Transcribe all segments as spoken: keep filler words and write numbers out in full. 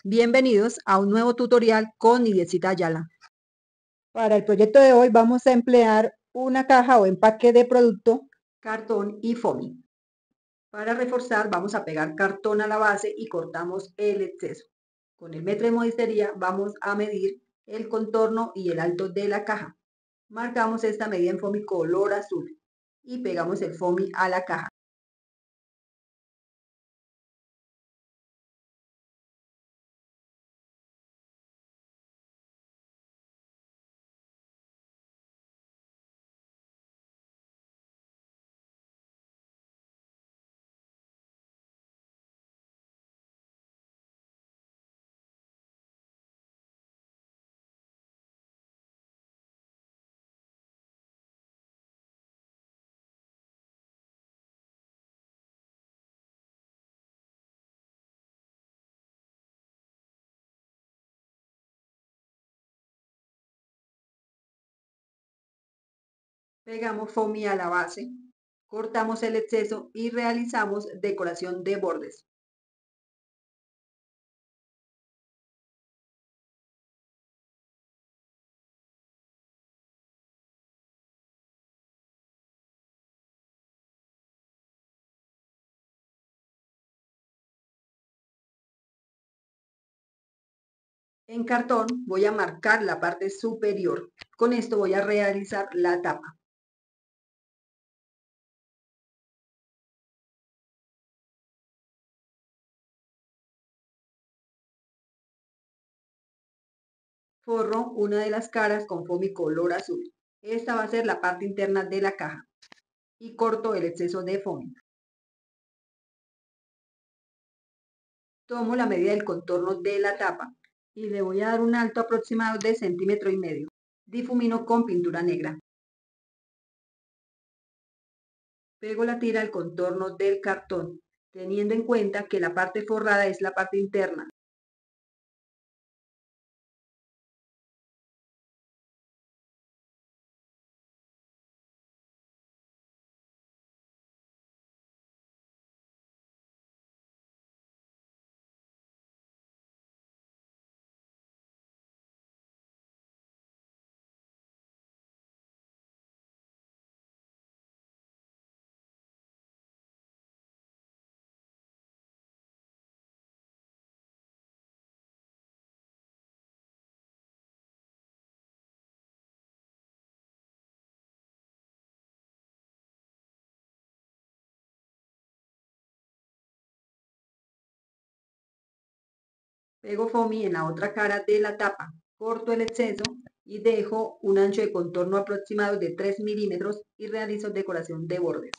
Bienvenidos a un nuevo tutorial con Nidiecita Ayala. Para el proyecto de hoy vamos a emplear una caja o empaque de producto, cartón y foamy. Para reforzar vamos a pegar cartón a la base y cortamos el exceso. Con el metro de modistería vamos a medir el contorno y el alto de la caja. Marcamos esta medida en foamy color azul y pegamos el foamy a la caja. Pegamos foamy a la base, cortamos el exceso y realizamos decoración de bordes. En cartón voy a marcar la parte superior. Con esto voy a realizar la tapa. Forro una de las caras con foamy color azul. Esta va a ser la parte interna de la caja. Y corto el exceso de foamy. Tomo la medida del contorno de la tapa y le voy a dar un alto aproximado de centímetro y medio. Difumino con pintura negra. Pego la tira al contorno del cartón, teniendo en cuenta que la parte forrada es la parte interna. Pego foamy en la otra cara de la tapa, corto el exceso y dejo un ancho de contorno aproximado de tres milímetros y realizo decoración de bordes.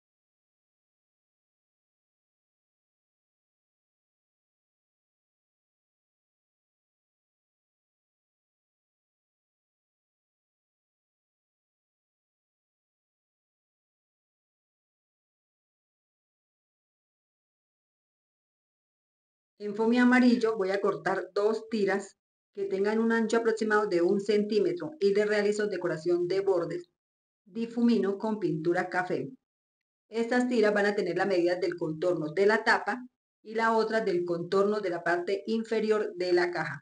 En foamy amarillo voy a cortar dos tiras que tengan un ancho aproximado de un centímetro y le realizo decoración de bordes. Difumino con pintura café. Estas tiras van a tener la medida del contorno de la tapa y la otra del contorno de la parte inferior de la caja.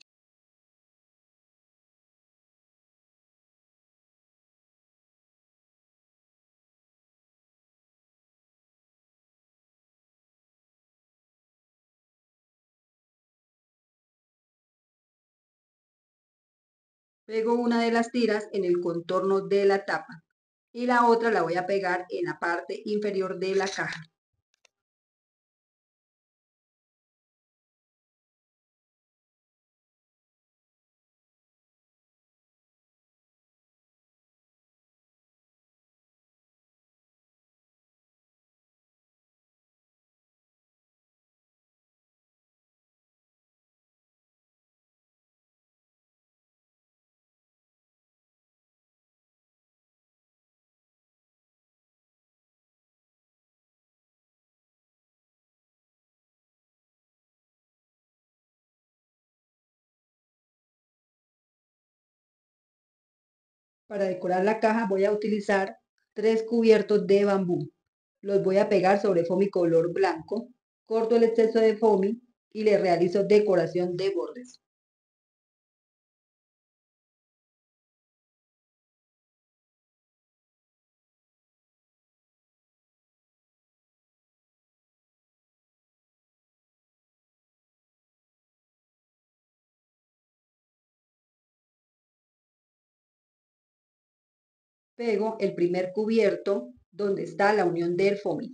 Pego una de las tiras en el contorno de la tapa y la otra la voy a pegar en la parte inferior de la caja. Para decorar la caja voy a utilizar tres cubiertos de bambú. Los voy a pegar sobre foamy color blanco. Corto el exceso de foamy y le realizo decoración de bordes. Pego el primer cubierto donde está la unión del foamy.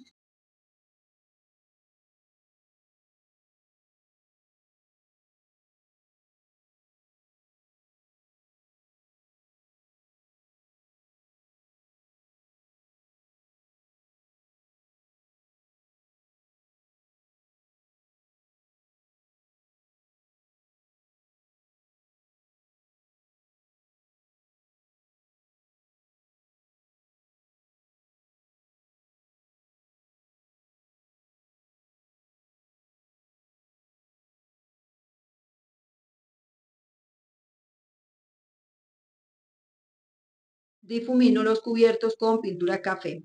Difumino los cubiertos con pintura café.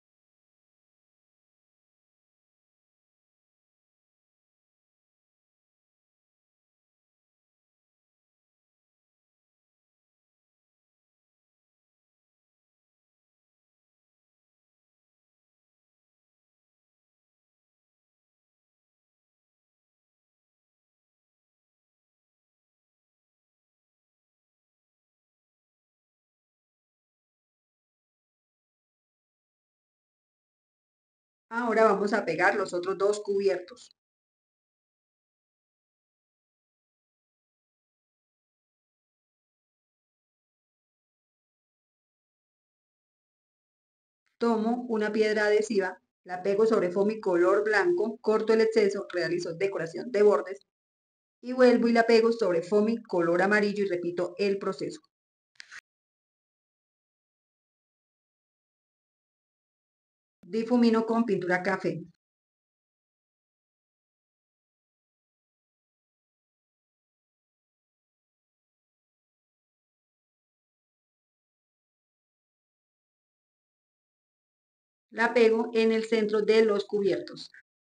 Ahora vamos a pegar los otros dos cubiertos. Tomo una piedra adhesiva, la pego sobre foamy color blanco, corto el exceso, realizo decoración de bordes y vuelvo y la pego sobre foamy color amarillo y repito el proceso. Difumino con pintura café. La pego en el centro de los cubiertos.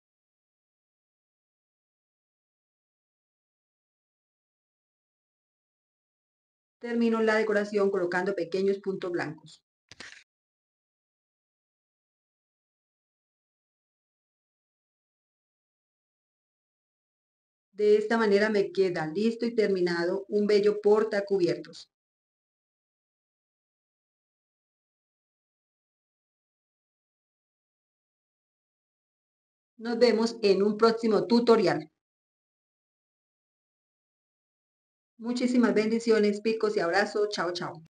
Termino la decoración colocando pequeños puntos blancos. De esta manera me queda listo y terminado un bello portacubiertos. Nos vemos en un próximo tutorial. Muchísimas bendiciones, picos y abrazos. Chao, chao.